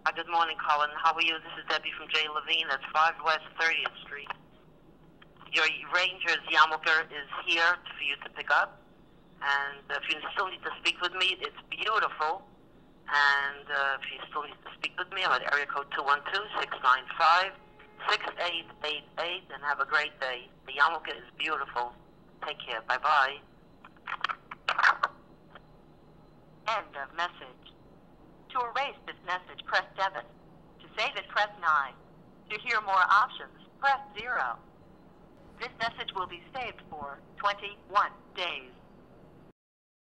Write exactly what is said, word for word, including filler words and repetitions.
Hi, good morning, Colin. How are you? This is Debbie from J.Levine. That's five West thirtieth Street. Your Ranger's yarmulke is here for you to pick up. And if you still need to speak with me, it's beautiful. And uh, if you still need to speak with me, I'm at area code two one two, six nine five, six eight eight eight. And have a great day. The yarmulke is beautiful. Take care. Bye-bye. End of message. To erase this message, press seven. To save it, press nine. To hear more options, press zero. This message will be saved for twenty-one days.